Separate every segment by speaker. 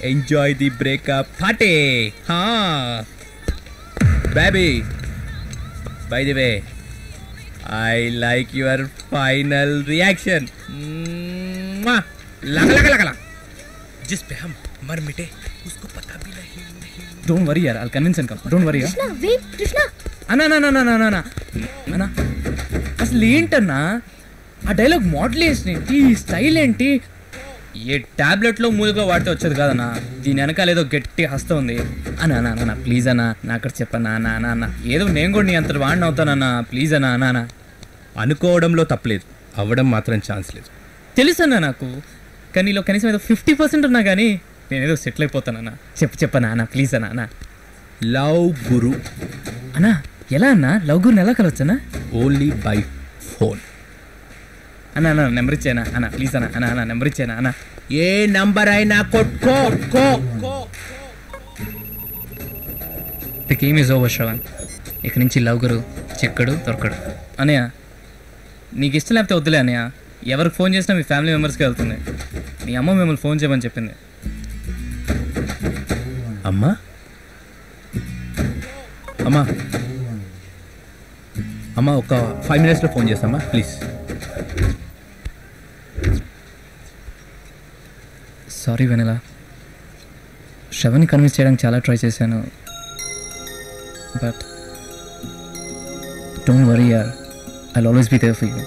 Speaker 1: Enjoy the breakup party. Baby, by the way, I like your final reaction. लगा लगा लगा लगा जिस पे हम मर मिटे उसको पता भी नहीं. Don't worry यार, I'll convince and come. Don't worry.
Speaker 2: Krishna, wait, Krishna.
Speaker 1: అన్నా అసలు ఏంటన్నా ఆ డైలాగ్ మోడలేషన్ ఏంటి, స్టైల్ ఏంటి? ఏ టాబ్లెట్లో మూలుగా వాడితే వచ్చేది కాదన్నా, దీని వెనకాల ఏదో గట్టి హస్తం ఉంది. అన్నా ప్లీజ్ అన్నా, నా అక్కడ చెప్పన్నా అన్న ఏదో నేను కూడా నీ అంత వాడిని అవుతానన్నా, ప్లీజ్ అన్నా. అనుకోవడంలో తప్పలేదు, అవ్వడం మాత్రం ఛాన్స్ లేదు. తెలుసన్నా నాకు, కానీ నీలో కనీసం ఏదో 50% ఉన్నా కానీ నేనేదో సెటిల్ అయిపోతానన్నా. చెప్పన్నా అన్న, ప్లీజ్ అన్నా. లవ్ గురు అన్నా. ఎలా అన్నా లవ్ గురుని ఎలా కలవచ్చన్నా? Only by phone. అన్నా నెంబర్ ఇచ్చేనా అన్న, ప్లీజ్ అన్న నెంబర్ ఇచ్చేనా అన్న. ఏ నంబర్ అయినా కొట్టుకో. The game is over Shravan. ఇక నుంచి లవ్ గురు చెక్కడు దొరకడు. అనయ్య నీకు ఇష్టం లేకపోతే వద్దులే అనయ్య. ఎవరికి ఫోన్ చేసినా మీ ఫ్యామిలీ మెంబర్స్కి వెళ్తుంది. మీ అమ్మ మిమ్మల్ని ఫోన్ చేయమని చెప్పింది. అమ్మా ఒక 5 minutesలో ఫోన్ చేస్తామా ప్లీజ్. సారీ వెనెలా, శ్రవణ్ని కన్విన్స్ చేయడానికి చాలా ట్రై చేశాను. బట్ డోంట్ వరీ యార్, I'll always be there for you.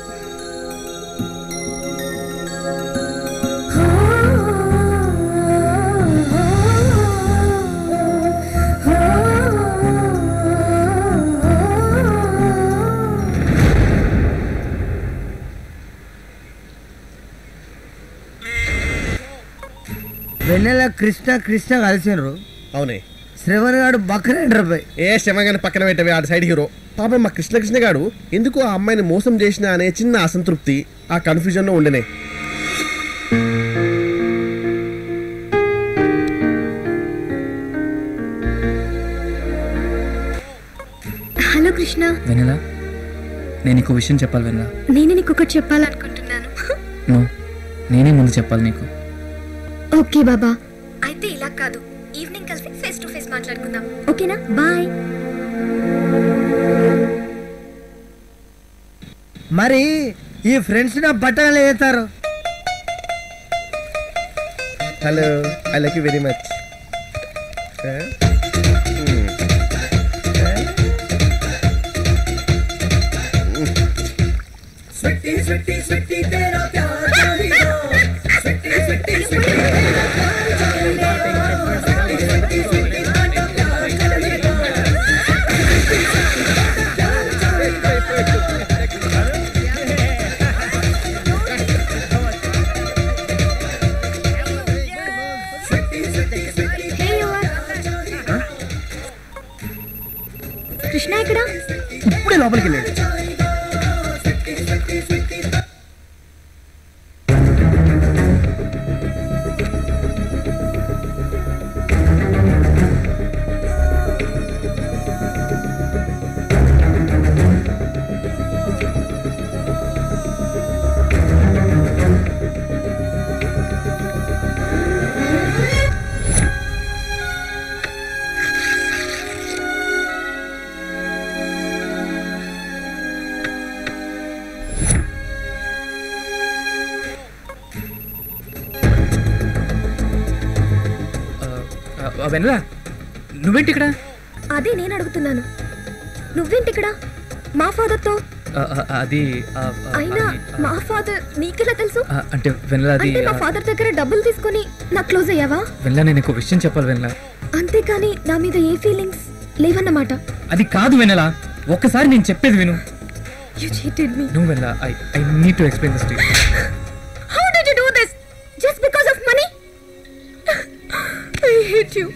Speaker 3: Vennela Krishna కలిసినరు.
Speaker 4: అవునే,
Speaker 3: శ్రవణ్ గారు బక్కరేండ్ర పోయి.
Speaker 4: ఏ శ్రవణ్ గారిని పక్కన పెట్టవే, ఆడు సైడ్ హీరో. పాపం మా కృష్ణ గారు ఎందుకు ఆ అమ్మాయిని మోసం చేసిన అనే చిన్న అసంతృప్తి, ఆ కన్ఫ్యూజన్లో ఉండనే.
Speaker 2: హలో కృష్ణ.
Speaker 1: వెన్నెల, నేను నీకు విషయం చెప్పాలి వెన్నెల.
Speaker 2: నేను నీకు ఒకటి చెప్పాలనుకుంటున్నాను.
Speaker 1: నేనే ముందు చెప్పాలి నీకు.
Speaker 2: ఓకే బాబా, అయితే ఇలా కాదు, ఈవినింగ్ కలిసి ఫేస్ టు ఫేస్ మాట్లాడుకుందాం, ఓకేనా? బాయ్.
Speaker 3: మరి ఈ ఫ్రెండ్స్ నా బట్టలు వేస్తారు.
Speaker 4: Hello, I like you very much.
Speaker 2: Krishna ఇక్కడ
Speaker 3: ఇప్పుడే లోపలికి వెళ్ళాడు.
Speaker 1: వెన్నెల, నువ్వేంటి ఇక్కడ?
Speaker 2: అదే నేను అడుగుతున్నాను, నువ్వేంటి ఇక్కడ మా ఫాదర్ తో?
Speaker 1: అది
Speaker 2: అయినా మా ఫాదర్ నీకెలా తెలుసు?
Speaker 1: అంటే వెన్నెల, అది
Speaker 2: మా ఫాదర్ దగ్గర డబ్బులు తీసుకొని నా క్లోజ్ అయ్యావా?
Speaker 1: వెన్నెల, నేను ఒక విషయం చెప్పాలి వెన్నెల.
Speaker 2: అంతేకాని నా మీద ఏ ఫీలింగ్స్ లేవన్నమాట.
Speaker 1: అది కాదు వెన్నెల, ఒక్కసారి నేను చెప్పేది విను.
Speaker 2: You cheated me.
Speaker 1: No Vennela, I need to explain this to you.
Speaker 2: How did you do this? Just because of money? I hate you.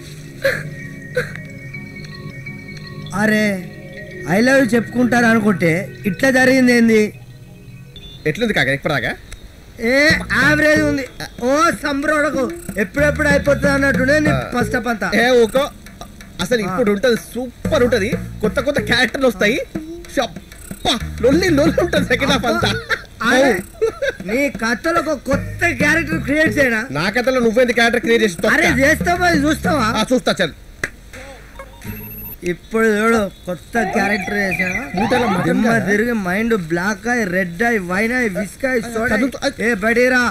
Speaker 3: అరే, ఐ లవ్ యూ చెప్పుకుంటారు అనుకుంటే ఇట్లా జరిగింది ఏంది?
Speaker 4: ఎట్లుంది కాక ఇప్పటిదాకా?
Speaker 3: ఏ యావరేజ్ ఉంది. ఓ సంబరోడకు ఎప్పుడెప్పుడు అయిపోతుంది అన్నట్టునే ఫస్ట్ అప్ అంతా.
Speaker 4: ఏ ఊకో, అసలు ఇప్పుడు ఉంటది, సూపర్ ఉంటది, కొత్త కొత్త క్యారెక్టర్లు వస్తాయి, లొల్లి ఉంటుంది సెకండ్ హాఫ్ అంతా.
Speaker 3: అరే, నీ కథలో ఒక కొత్త క్యారెక్టర్ క్రియేట్ చేయనా?
Speaker 4: నా కథలో నువ్వేంది క్యారెక్టర్ క్రియేట్ చేసి
Speaker 3: అరే చేస్తావా చూస్తావా?
Speaker 4: చూస్తా చల్.
Speaker 3: ఇప్పుడు చూడు కొత్త క్యారెక్టర్ చేసాను. తిరిగి మైండ్ బ్లాక్ అయి రెడ్ అయి వైన్ అయి విస్క్ అయి సోడా ఏ బడీరా.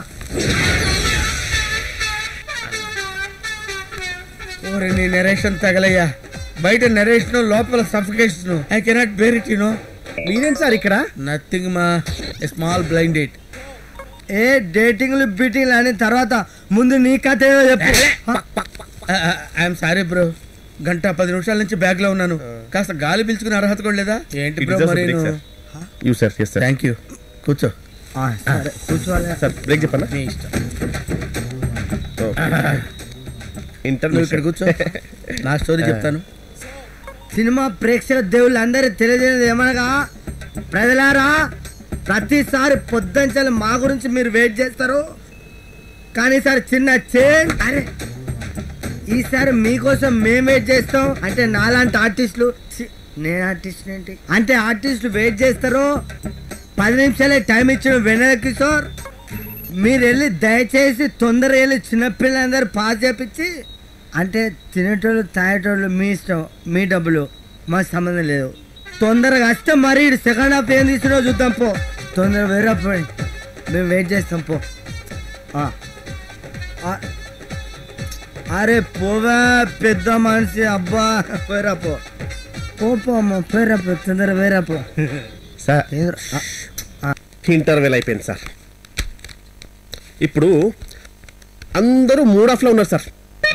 Speaker 3: ఓరే నీ నెరేషన్ తగలయ్యా. బయట నెరేషన్ లోపల suffocation. I cannot bear it you know.
Speaker 4: మీరేం సార్ ఇక్కడ?
Speaker 3: నథింగ్ మా స్మాల్ బ్లైండ్ డేట్. ఏ డేటింగ్లు బీటింగ్లు అని తర్వాత ముందు నీ కథ ఏదో చెప్పు. ఐఎమ్ సారీ బ్రో, గంట 10 నిమిషాల నుంచి బ్యాగ్ లో ఉన్నాను. కాస్త గాలి పీల్చుకునే అర్హత కూడా లేదా ఏంటి బ్రో? మరి
Speaker 4: థ్యాంక్ యూ.
Speaker 3: కూర్చో. కూర్చోవాలి
Speaker 4: సార్ బ్రేక్ చెప్పాలా?
Speaker 3: నీ ఇష్టం.
Speaker 4: ఇంటర్వ్యూ
Speaker 3: ఇక్కడ కూర్చో, నా స్టోరీ చెప్తాను. సినిమా ప్రేక్షక దేవుళ్ళు అందరూ తెలియజేయలేదు ఏమనగా, ప్రజలారా ప్రతిసారి పొద్దుంచాలి మా గురించి మీరు వెయిట్ చేస్తారు, కానీ ఈసారి చిన్న చేంజ్. అరే ఈసారి మీకోసం మేము వెయిట్ చేస్తాం. అంటే నాలాంటి ఆర్టిస్టులు, నేను ఆర్టిస్ట్ ఏంటి అంటే ఆర్టిస్టులు వెయిట్ చేస్తారు. 10 నిమిషాలే టైం ఇచ్చిన వెన్నెల కిషోర్, మీరు వెళ్ళి దయచేసి తొందరగా వెళ్ళి చిన్నపిల్లలందరూ పాస్ చేపించి, అంటే తినేటోళ్ళు తాగేటోళ్ళు మీ ఇష్టం, మీ డబ్బులు, మాకు సంబంధం లేదు. తొందరగా వస్తే మరి సెకండ్ హాఫ్ ఏం తీసుకున్నా చూద్దాం. పో తొందరగా వేరే పోయి, మేము వెయిట్ చేస్తాం. పో. అరే పోవా పెద్ద మనిషి, అబ్బా పోయిరా. పో అమ్మ పోయిరా, పో తొందరగా వేరా. పో
Speaker 4: సార్ ఇంటర్వెల్ అయిపోయింది సార్. ఇప్పుడు అందరూ మూడ్ ఆఫ్ లో ఉన్నారు సార్.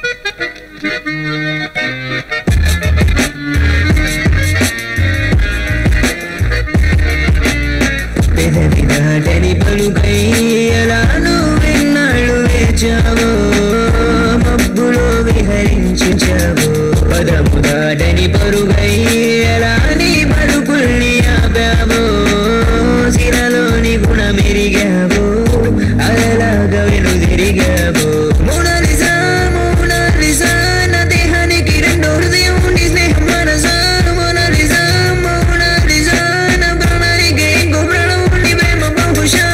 Speaker 5: మబ్బులో విహరించావు పదముదాడని పరుగై ఎలా నీ పలుకుల్ని ఆపావు, సిరలోని గుణమెరిగావు అలలాగా వెనుదిరిగావు. మోనాలిసా మోనాలిసా నా దేహానికి రెండో హృదయం నీ స్నేహం మనసా. మోనాలిసా మోనాలిసా నా ప్రాణానికి ఇంకో ప్రాణం నీ ప్రేమ బహుశా.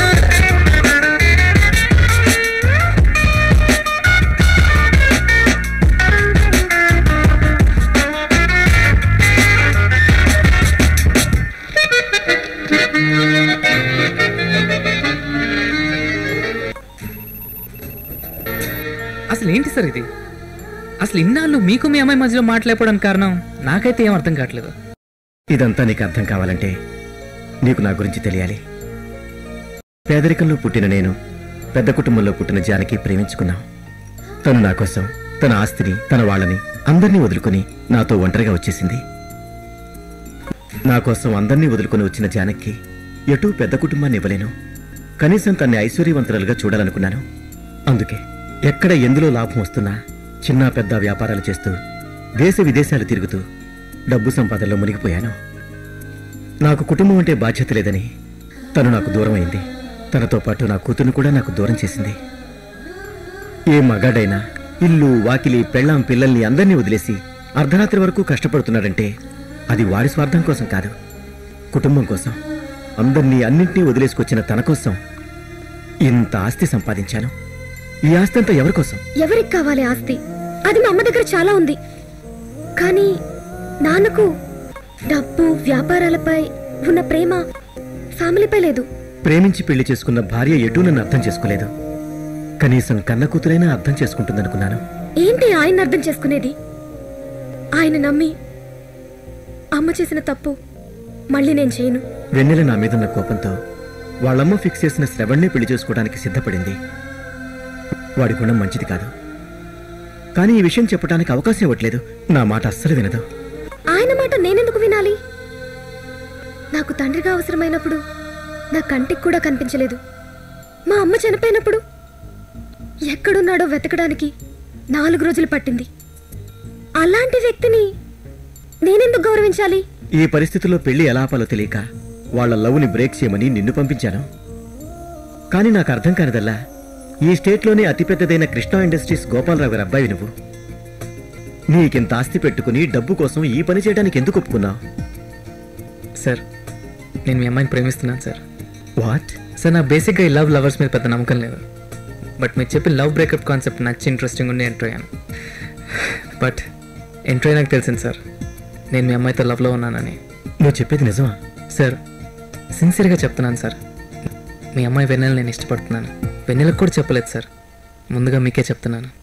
Speaker 1: అసలు ఏంటి సార్ ఇది? అసలు ఇన్నాళ్ళు మీకు మీ అమ్మాయి మధ్యలో మాట్లాడుకోవడానికి కారణం నాకైతే ఏం అర్థం కావట్లేదు.
Speaker 6: ఇదంతా నీకు అర్థం కావాలంటే నీకు నా గురించి తెలియాలి. పేదరికంలో పుట్టిన నేను పెద్ద కుటుంబంలో పుట్టిన జానకి ప్రేమించుకున్నాం. తను నా కోసం తన ఆస్తిని, తన వాళ్ళని అందరినీ వదులుకొని నాతో ఒంటరిగా వచ్చేసింది. నా కోసం అందరినీ వదులుకొని వచ్చిన జానకి ఎటూ పెద్ద కుటుంబాన్ని ఇవ్వలేను. కనీసం తన్ని ఐశ్వర్యవంతురాలుగా చూడాలనుకున్నాను. అందుకే ఎక్కడ ఎందులో లాభం వస్తున్నా చిన్న పెద్ద వ్యాపారాలు చేస్తూ దేశ విదేశాలు తిరుగుతూ డబ్బు సంపాదనలో మునిగిపోయాను. నాకు కుటుంబం అంటే బాధ్యత లేదని తను నాకు దూరం అయింది. తనతో పాటు నా కూతురును కూడా నాకు దూరం చేసింది. ఏ మగాడైనా ఇల్లు వాకిలి పెళ్ళాం పిల్లల్ని అందరినీ వదిలేసి అర్ధరాత్రి వరకు కష్టపడుతున్నాడంటే అది వాడి స్వార్థం కోసం కాదు, కుటుంబం కోసం. అందరినీ అన్నింటినీ వదిలేసుకొచ్చిన తన కోసం ఇంత ఆస్తి సంపాదించాను. ఈ ఆస్తి అంతా ఎవరి కోసం?
Speaker 2: ఎవరికి కావాలి ఆస్తి? అది మా అమ్మ దగ్గర చాలా ఉంది, కానీ నాన్నకు డబ్బు వ్యాపారాలపై ఉన్న ప్రేమ ఫ్యామిలీపై లేదు.
Speaker 6: ప్రేమించి పెళ్లి చేసుకున్న భార్య ఎటూ నన్ను అర్థం చేసుకోలేదు. కనీసం కన్న కూతురైనా అర్థం చేసుకుంటుందనుకున్నాను.
Speaker 2: ఏంటి ఆయన అర్థం చేసుకునేది? ఆయన నమ్మి అమ్మ చేసిన తప్పు మళ్ళీ నేను చేయను.
Speaker 6: వెన్నెల నా మీదున్న కోపంతో వాళ్ళమ్మ ఫిక్స్ చేసిన శ్రవణ్ణే పెళ్లి చేసుకోవడానికి సిద్ధపడింది. వాడి గుణం మంచిది కాదు, కానీ ఈ విషయం చెప్పడానికి అవకాశం ఇవ్వట్లేదు. నా మాట అస్సలు వినదు.
Speaker 2: ఆయన మాట నేనెందుకు వినాలి? నాకు తండ్రిగా అవసరమైనప్పుడు నా కంటికి కూడా కనిపించలేదు. మా అమ్మ చనిపోయినప్పుడు ఎక్కడున్నాడో వెతకడానికి 4 రోజులు పట్టింది. అలాంటి వ్యక్తిని నేనెందుకు గౌరవించాలి?
Speaker 6: ఈ పరిస్థితుల్లో పెళ్లి ఎలా ఆపాలో తెలియక వాళ్ళ లవ్ని బ్రేక్ చేయమని నిన్ను పంపించాను. కానీ నాకు అర్థం కానిదల్లా, ఈ స్టేట్లోనే అతిపెద్దదైన కృష్ణా ఇండస్ట్రీస్ గోపాలరావు గారి అబ్బాయి నువ్వు. నీకింత ఆస్తి పెట్టుకుని డబ్బు కోసం ఈ పని చేయడానికి ఎందుకు ఒప్పుకున్నావు?
Speaker 1: సార్, నేను మీ అమ్మాయిని ప్రేమిస్తున్నాను సార్.
Speaker 6: వాట్?
Speaker 1: సార్ నాకు బేసిక్గా ఈ లవర్స్ మీద పెద్ద నమ్మకం లేదు. బట్ మీరు చెప్పి లవ్ బ్రేకప్ కాన్సెప్ట్ నచ్చి ఇంట్రెస్టింగ్ ఉండి ఎంటర్ అయ్యాను. బట్ ఎంటర్ అయినాక తెలిసింది సార్ నేను మీ అమ్మాయితో లవ్లో ఉన్నానని.
Speaker 6: నువ్వు చెప్పేది నిజమా?
Speaker 1: సార్ సిన్సియర్గా చెప్తున్నాను సార్, మీ అమ్మాయి వెన్నెల నేను ఇష్టపడుతున్నాను. వెన్నెలకు కూడా చెప్పలేదు సార్, ముందుగా మీకే చెప్తున్నాను.